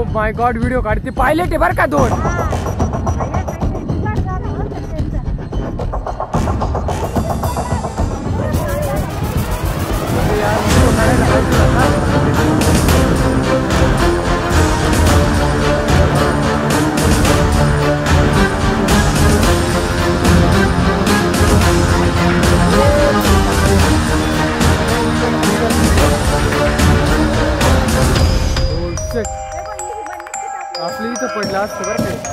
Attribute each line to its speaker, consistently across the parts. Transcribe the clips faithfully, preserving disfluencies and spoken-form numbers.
Speaker 1: माय god video काढते pilot आहे बरं का दोन. आपली इथं पडलं असतं बरं काही.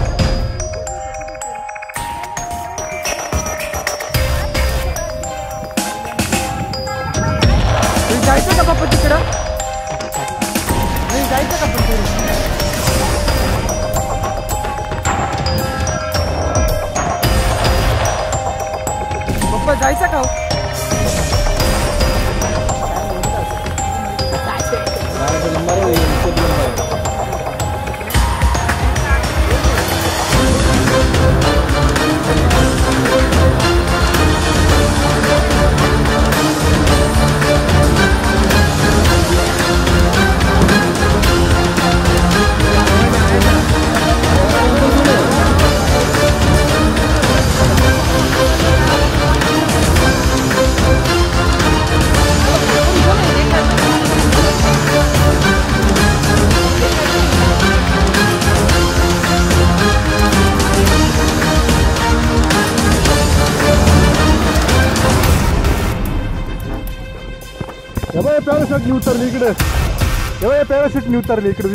Speaker 1: तुम्ही जायचं का पप्पा तिकडं? नाही जायचं का पण तरी? पप्पा जायचं का?
Speaker 2: पॅराशूट नी उतरली इकडे. एवढ्या पॅराशूट नी उतरली इकडे.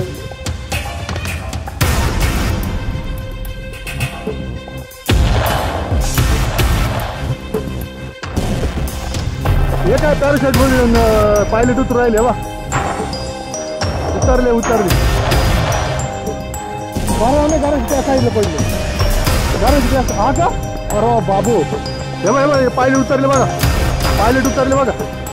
Speaker 2: हे काय पॅराशूट म्हणून पायलट उतरू राहिले बा. उतरले उतरले बरोबर. घराची त्या साईडला पडले. घराची त्या हा का? अरे बाबू हे बघा पायलट उतरले बघा. पायलट उतरले बघा.